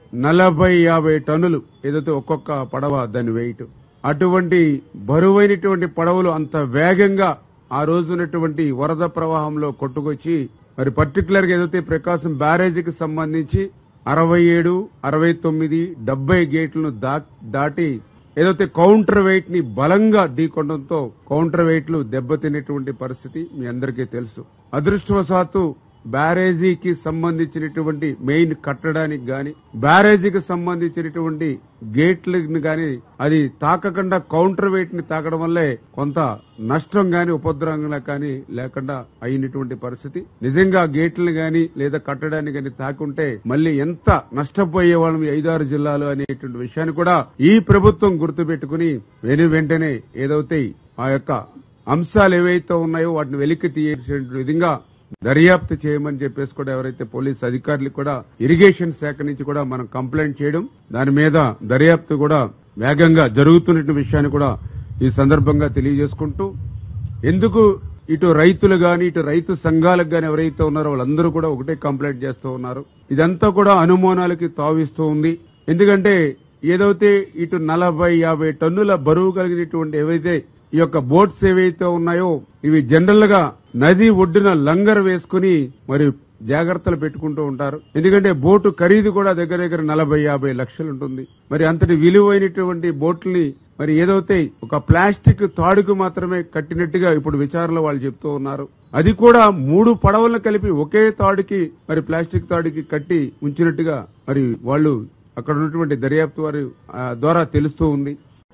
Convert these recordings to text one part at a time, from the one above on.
40-50 టన్నులు ఏదైతే ఒక్కొక్క పడవ దాని వెయిట్. అటువంటి బరువైనటువంటి పడవలు అంత వేగంగా ఆ రోజునటువంటి వరద ప్రవాహంలో కొట్టుకొచ్చి మరి పర్టికులర్ గా ఏదైతే ప్రకాశం బ్యారేజీకి సంబంధించి 67, 69, 70 గేట్లను దాటి ఏదైతే కౌంటర్ వెయిట్ ని బలంగా ఢీకొనడంతో కౌంటర్ వెయిట్లు దెబ్బతినేటువంటి పరిస్థితి మీ అందరికీ తెలుసు. అదృష్టవశాత్తు బ్యారేజీకి సంబంధించినటువంటి మెయిన్ కట్టడానికి గాని బ్యారేజీకి సంబంధించినటువంటి గేట్లను గాని అది తాకకుండా కౌంటర్ వెయిట్ ని తాకడం వల్లే కొంత నష్టం గాని ఉపద్రవంగా కానీ లేకుండా అయినటువంటి పరిస్థితి. నిజంగా గేట్లను గాని లేదా కట్టడాన్ని గాని తాకుంటే మళ్ళీ ఎంత నష్టపోయే వాళ్ళం ఈ 5-6 జిల్లాలు అనేటువంటి విషయాన్ని కూడా ఈ ప్రభుత్వం గుర్తుపెట్టుకుని వెంటనే ఏదైతే ఆ యొక్క అంశాలు ఏవైతే ఉన్నాయో వాటిని వెలికి తీసే విధంగా దర్యాప్తు చేయమని చెప్పేసి కూడా ఎవరైతే పోలీసు అధికారులు కూడా ఇరిగేషన్ శాఖ నుంచి కూడా మనం కంప్లైంట్ చేయడం, దాని మీద దర్యాప్తు కూడా వేగంగా జరుగుతున్న విషయాన్ని కూడా ఈ సందర్భంగా తెలియజేసుకుంటూ, ఎందుకు ఇటు రైతులు గాని ఇటు రైతు సంఘాలకు గాని ఎవరైతే ఉన్నారో వాళ్ళందరూ కూడా ఒకటే కంప్లైంట్ చేస్తూ ఉన్నారు. ఇదంతా కూడా అనుమానాలకి తావిస్తూ ఉంది. ఎందుకంటే ఏదైతే ఇటు 40-50 టన్నుల బరువు కలిగినటువంటి ఏవైతే ఈ యొక్క బోట్స్ ఏవైతే ఉన్నాయో ఇవి జనరల్ గా నది ఒడ్డున లంగర్ వేసుకుని మరి జాగ్రత్తలు పెట్టుకుంటూ ఉంటారు. ఎందుకంటే బోటు ఖరీదు కూడా దగ్గర 40-50 లక్షలు ఉంటుంది. మరి అంతటి విలువైనటువంటి బోట్లని మరి ఏదైతే ఒక ప్లాస్టిక్ తాడుకు మాత్రమే కట్టినట్టుగా ఇప్పుడు విచారణలో వాళ్ళు చెప్తూ ఉన్నారు. అది కూడా 3 పడవలను కలిపి ఒకే తాడుకి మరి ప్లాస్టిక్ తాడుకి కట్టి ఉంచినట్టుగా మరి వాళ్ళు అక్కడ ఉన్నటువంటి దర్యాప్తు వారి ద్వారా తెలుస్తూ ఉంది.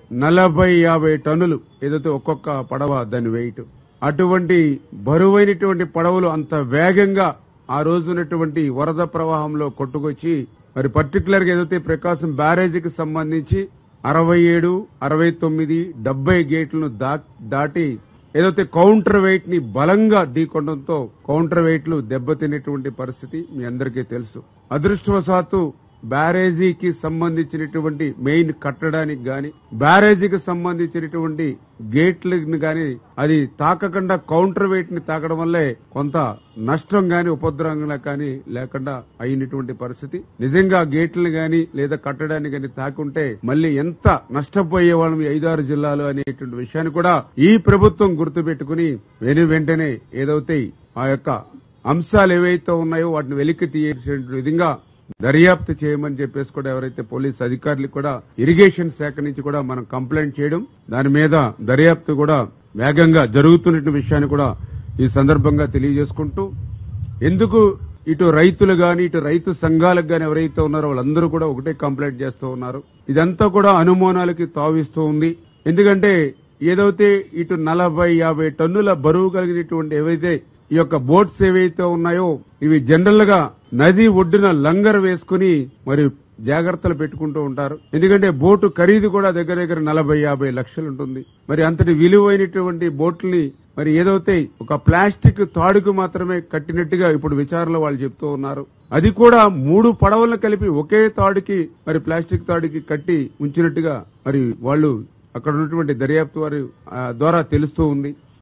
40-50 టన్నులు ఏదైతే ఒక్కొక్క పడవ దాని వెయిట్. అటువంటి బరువైనటువంటి పడవలు అంత వేగంగా ఆ రోజునటువంటి వరద ప్రవాహంలో కొట్టుకొచ్చి మరి పర్టికులర్ గా ఏదైతే ప్రకాశం బ్యారేజీకి సంబంధించి 67, 69, 70 గేట్లను దాటి ఏదైతే కౌంటర్ వెయిట్ ని బలంగా ఢీకొనడంతో కౌంటర్ వెయిట్లు దెబ్బతినేటువంటి పరిస్థితి మీ అందరికీ తెలుసు. అదృష్టవశాత్తు బ్యారేజీకి సంబంధించినటువంటి మెయిన్ కట్టడానికి గాని బ్యారేజీకి సంబంధించినటువంటి గేట్లను గాని అది తాకకుండా కౌంటర్ వెయిట్ ని తాకడం వల్లే కొంత నష్టం గాని ఉపద్రవంగా కానీ లేకుండా అయినటువంటి పరిస్థితి. నిజంగా గేట్లను గాని లేదా కట్టడాన్ని గాని తాకుంటే మళ్ళీ ఎంత నష్టపోయే వాళ్ళం ఈ 5-6 జిల్లాలు అనేటువంటి విషయాన్ని కూడా ఈ ప్రభుత్వం గుర్తుపెట్టుకుని వెంటనే ఏదైతే ఆ యొక్క అంశాలు ఏవైతే ఉన్నాయో వాటిని వెలికి తీసే విధంగా దర్యాప్తు చేయమని చెప్పేసి కూడా ఎవరైతే పోలీసు అధికారులు కూడా ఇరిగేషన్ శాఖ నుంచి కూడా మనం కంప్లైంట్ చేయడం, దాని మీద దర్యాప్తు కూడా వేగంగా జరుగుతున్న విషయాన్ని కూడా ఈ సందర్భంగా తెలియజేసుకుంటూ, ఎందుకు ఇటు రైతులు గాని ఇటు రైతు సంఘాలకు గాని ఎవరైతే ఉన్నారో వాళ్ళందరూ కూడా ఒకటే కంప్లైంట్ చేస్తూ ఉన్నారు. ఇదంతా కూడా అనుమానాలకి తావిస్తూ ఉంది. ఎందుకంటే ఏదైతే ఇటు 40-50 టన్నుల బరువు కలిగినటువంటి ఏవైతే ఈ యొక్క బోట్స్ ఏవైతే ఉన్నాయో ఇవి జనరల్ గా నది ఒడ్డున లంగర్ వేసుకుని మరి జాగ్రత్తలు పెట్టుకుంటూ ఉంటారు. ఎందుకంటే బోటు ఖరీదు కూడా దగ్గర 40-50 లక్షలు ఉంటుంది. మరి అంతటి విలువైనటువంటి బోట్లని మరి ఏదైతే ఒక ప్లాస్టిక్ తాడుకు మాత్రమే కట్టినట్టుగా ఇప్పుడు విచారణలో వాళ్ళు చెప్తూ ఉన్నారు. అది కూడా 3 పడవలను కలిపి ఒకే తాడుకి మరి ప్లాస్టిక్ తాడుకి కట్టి ఉంచినట్టుగా మరి వాళ్ళు అక్కడ ఉన్నటువంటి దర్యాప్తు వారి ద్వారా తెలుస్తూ ఉంది.